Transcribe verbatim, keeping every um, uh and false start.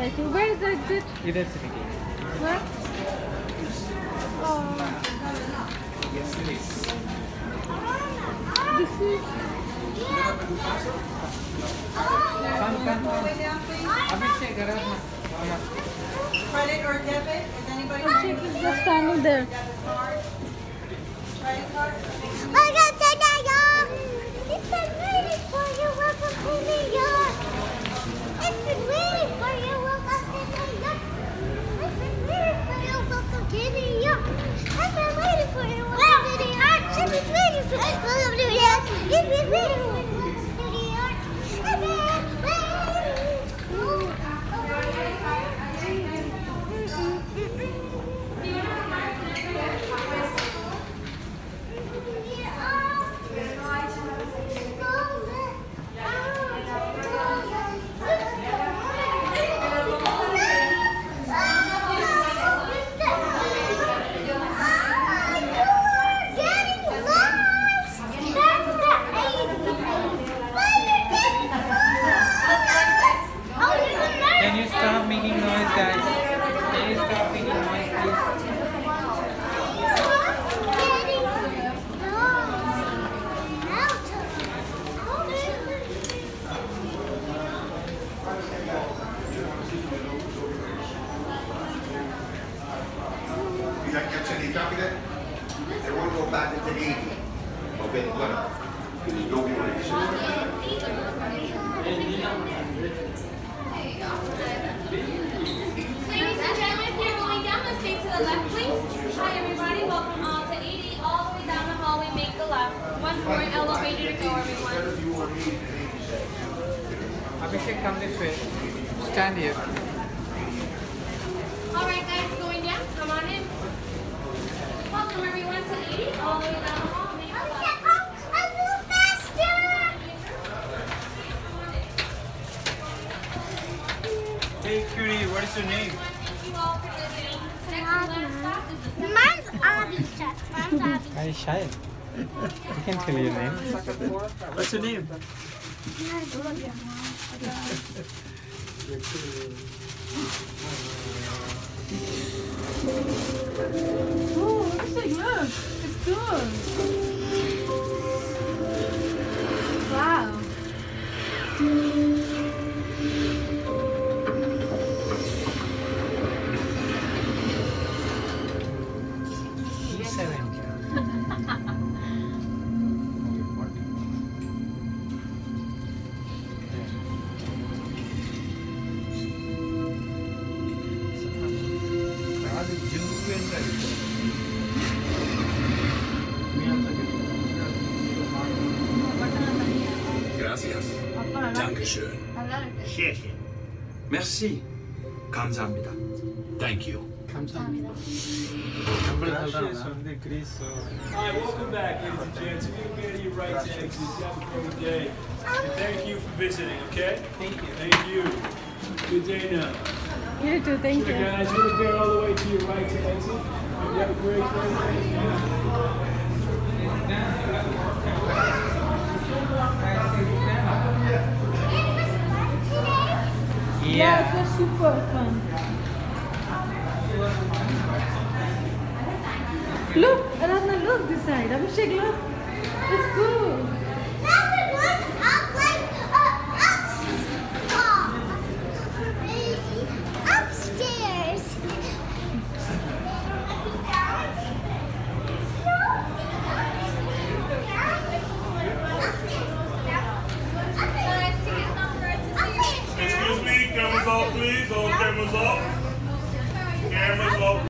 exciting. Where is the exit? इधर से निकले. Where? Oh. Yes, please. This is. Come, come, come. Abhishek, get up. Credit or debit? Is anybody? Abhishek is just standing there. Credit card? Welcome to New York! It's been waiting for you. Welcome to New York! It's been waiting for you. Welcome to New York! It's been waiting for you. Welcome to New York! I've been waiting for you. Welcome to New York! I've been waiting for you. Welcome to New York! It's been waiting for you. Welcome to New York! I've been waiting. Can you stop making noise, guys? Can you stop making noise, please? You got catch any copy that? They want to go back into eighty. Okay, let them. There's no more. Ladies and gentlemen, if you're going down, let's stay to the left, please. Hi, everybody. Welcome all to eighty. All the way down the hallway, make the left. One more elevator to go, everyone. Abhishek, come this way. Stand here. All right, guys, going down. Come on in. Welcome, everyone, to eighty. All the way down the hall, make the left. A little faster! Hey, cutie, what is your name? Thank you all for visiting. Next and last stop is the Mine's Abhishek. Mine's Abhishek. Hi, Shahid. You can tell your name. What's your name? Oh, Abhishek, look. It's good. Wow. Seven. Gracias. Dankeschön. Merci. 감사합니다. Thank you. 감사합니다. Alright, welcome back, ladies and gents. If you can get to your right to exit, have a great day. And thank you for visiting, okay? Thank you. Thank you. Good day now. You too, thank Okay, you. guys, you're going all the way to your right to exit. You have a great day. Yeah, Yeah. it was super fun. Look, Aradhana, look this side. Abhishek, look. It's cool. Now we're going up like uh, up, upstairs. Excuse me, cameras off, please. All cameras off. Cameras off.